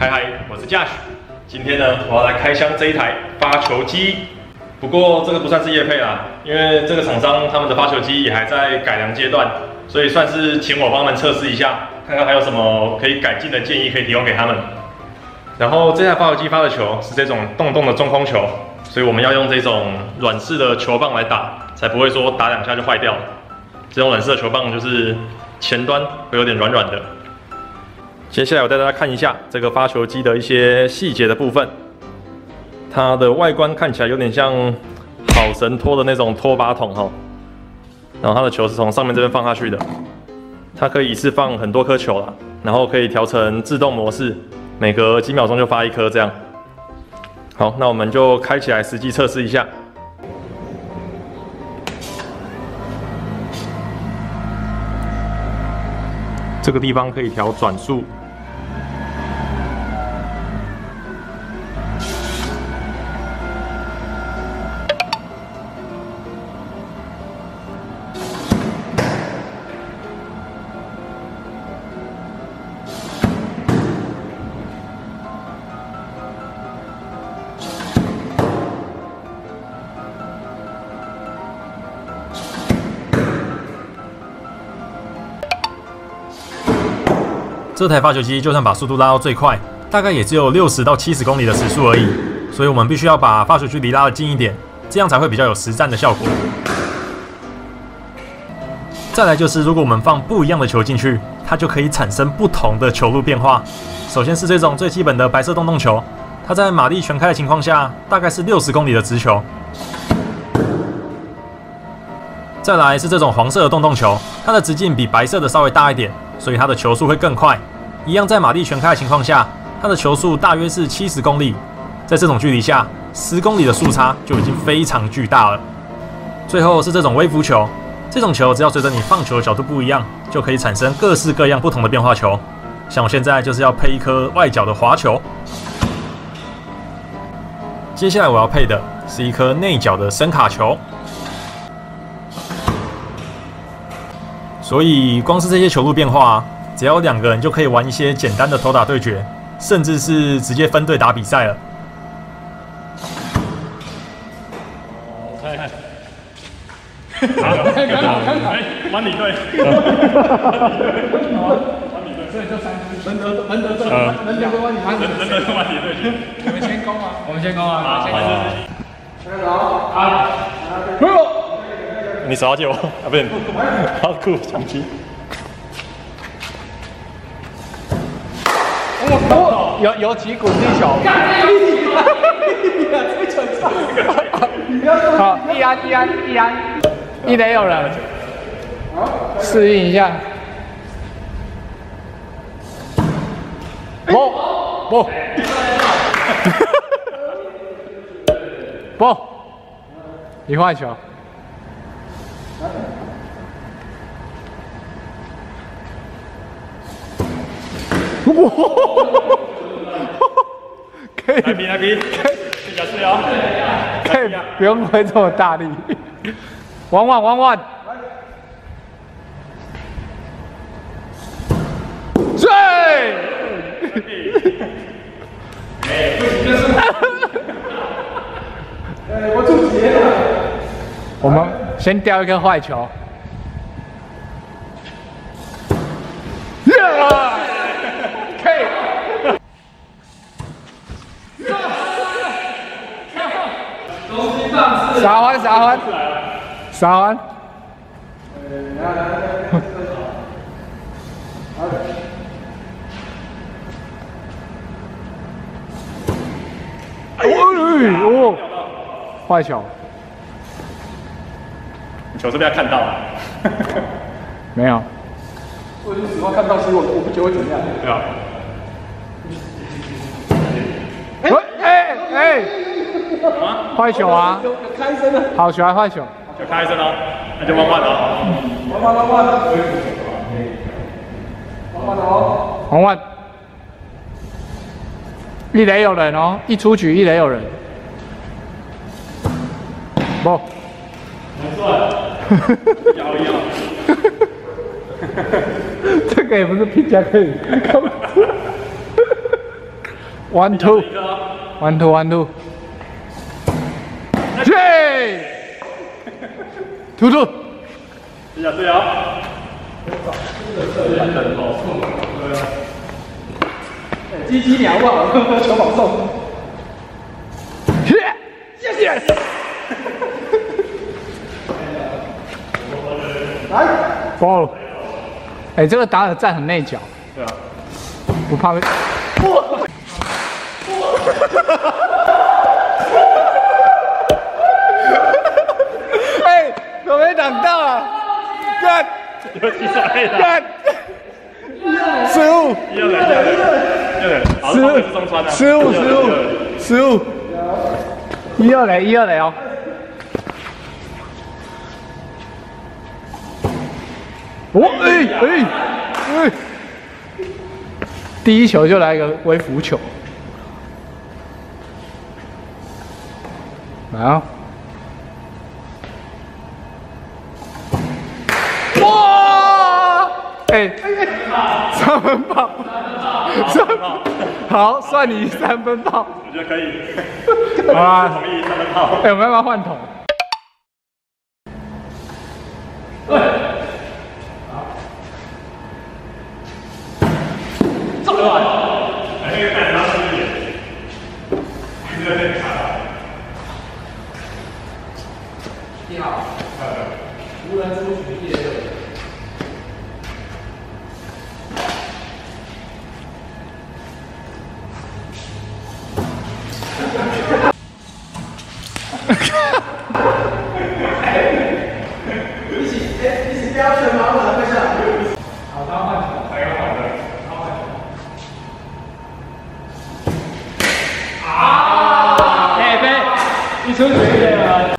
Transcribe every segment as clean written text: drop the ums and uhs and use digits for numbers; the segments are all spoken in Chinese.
嗨嗨，我是Josh。今天呢，我要来开箱这一台发球机。不过这个不算是业配啦，因为这个厂商他们的发球机也还在改良阶段，所以算是请我帮他们测试一下，看看还有什么可以改进的建议可以提供给他们。然后这台发球机发的球是这种洞洞的中空球，所以我们要用这种软式的球棒来打，才不会说打2下就坏掉了。这种软式的球棒就是前端会有点软软的。接下来我带大家看一下这个发球机的一些细节的部分。它的外观看起来有点像好神拖的那种拖把桶哈，然后它的球是从上面这边放下去的。它可以一次放很多颗球啦，然后可以调成自动模式，每隔几秒钟就发1颗这样。好，那我们就开起来实际测试一下。这个地方可以调转速。这台发球机就算把速度拉到最快，大概也只有60到70公里的时速而已，所以我们必须要把发球距离拉得近一点，这样才会比较有实战的效果。再来就是，如果我们放不一样的球进去，它就可以产生不同的球路变化。首先是这种最基本的白色洞洞球，它在马力全开的情况下，大概是60公里的直球。再来是这种黄色的洞洞球，它的直径比白色的稍微大一点，所以它的球速会更快。一样在马力全开的情况下，它的球速大约是70公里。在这种距离下，10公里的速差就已经非常巨大了。最后是这种微浮球，这种球只要随着你放球的角度不一样，就可以产生各式各样不同的变化球。像我现在就是要配一颗外角的滑球，接下来我要配的是一颗内角的伸卡球。所以光是这些球路变化，只要2个人就可以玩一些简单的投打对决，甚至是直接分队打比赛了。看看，玩你队，所以就3支，人德队，人德玩你队去。我们先攻啊！我们先攻啊！开始啊！你手要借我啊？不是，好酷，抢击。 有几股地球。好，一安，一垒有人，适应一下。不，你换球。可以，来比，小心哦。可以不用挥这么大力。玩，追！不行就是。我注结了。我们先叼一颗坏球。撒完。哦，坏球。 球是被他看到了。 没有。 我已经10万看到，所以我不觉得会怎么样。 对啊。 坏球啊！ 有开声了。 好球还坏球？ 就开声了，那就弯了。 黄万，一垒有人哦，一出局一垒有人。不。 摇一摇。 这个也不是评价可以。 ，1 2 1 2 1 2，耶，2 2， 对呀对呀。 鸡鸡鸟好不好？球保送。 Yes！ 来 ，ball。哎，这个打者站很内角。 对啊。 不怕被。哎，我没挡到啊！干！ 有击杀黑的。 干！失误。 1-2嘞，失误。1-2垒哦。哦，哎，第一球就来一个微服球，来啊！哇！哎，3分炮，3分炮，好，算你3分炮。 我觉得可以。 好啊， 同意3分炮。 哎，我们要不要换桶？对。 走完，还可以看他视野，一直在那里看。 你好，无人出局第6。一起标准马马会上。好，他换球，还有好的。一出局了。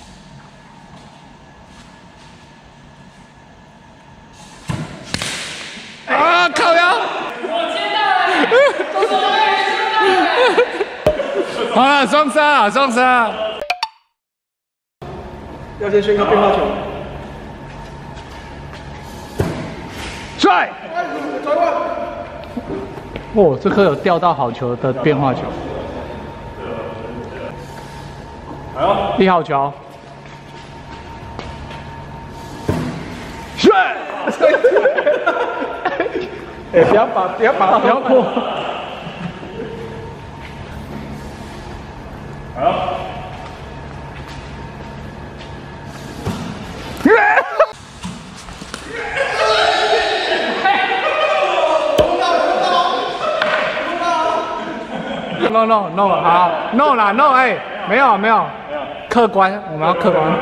啊！靠腰！ 我接到了， 好了，双杀！ 要先宣告变化球。 帅！哦，这颗有钓到好球的变化球。1号球，帅！ 哎，不要破。 好。 No， 好 ，No 啦 ，No， 哎，没有，客观，我们要客观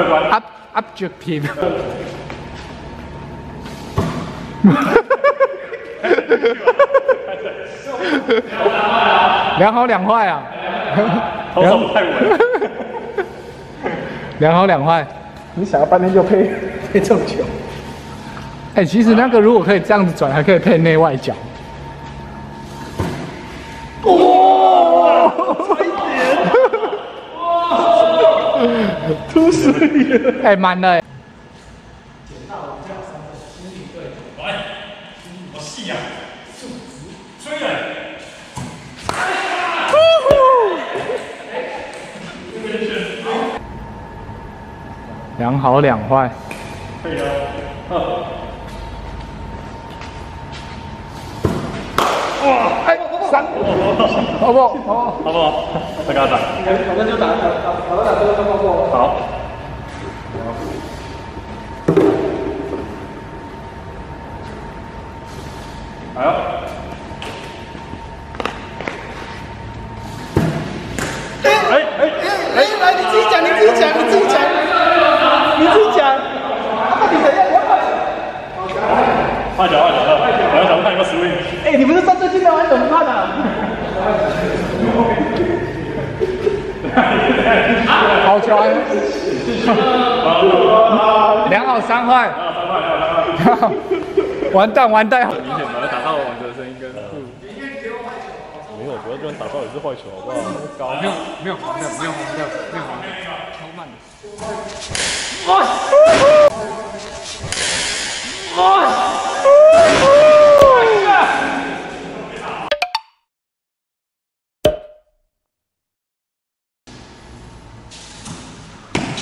，objective。2好2坏啊！ 投手不太稳。 2好2坏。 你想要半天就配这种球？ 哎，其实那个如果可以这样子转，还可以配内外角。哇！差一点！哇！出水了！哎，满了。 来，我细呀，数值追来。 2好2坏。 可以了。 哇！哎，3，好不好？ 好不好？再给他打。 反正就打这个都过过。 好。好。 来，你自己讲。到底怎样？ 换脚，看有没有 swing。 哎，你不是上最近的吗？你怎么看啊？ 好球！2好3坏。完蛋！ 很明显把它打到王哲生应该。没有，主要这样打到也是坏球，好不好？高。 没有黄的，超慢的。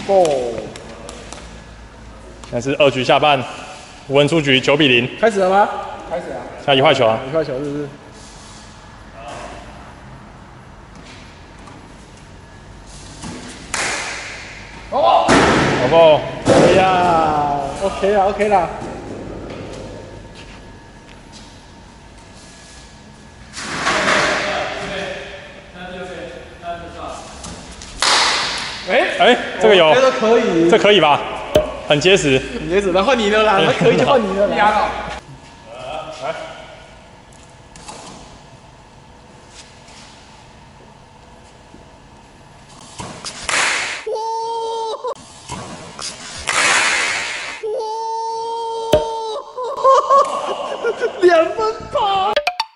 哦， 现在是2局下半，无人出局，9比0。 开始了吗？开始了。 现在1坏球啊。 1块球是不是？哦， 好不好？ 哎呀 ，OK 啦，OK 啦。 哎，这个有， 觉得可以， 这可以吧？很结实。 很结实，那换你的啦，那可以就换你的啦。 压了。 来。 2分跑，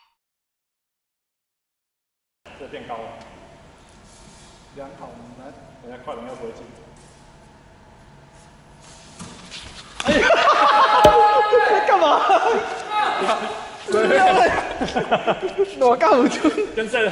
这变高了。 2跑来， 等下快龙要不会进。 干嘛？我干不住。 跟这。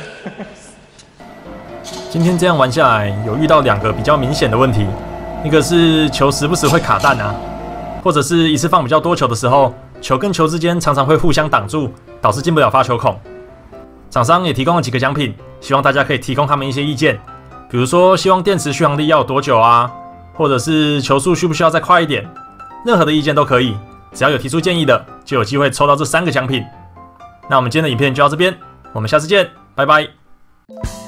今天这样玩下来，有遇到2个比较明显的问题，一个是球时不时会卡弹啊，或者是一次放比较多球的时候，球跟球之间常常会互相挡住，导致进不了发球孔。厂商也提供了几个奖品，希望大家可以提供他们一些意见，比如说希望电池续航力要有多久啊，或者是球速需不需要再快一点，任何的意见都可以，只要有提出建议的，就有机会抽到这3个奖品。那我们今天的影片就到这边，我们下次见，拜拜。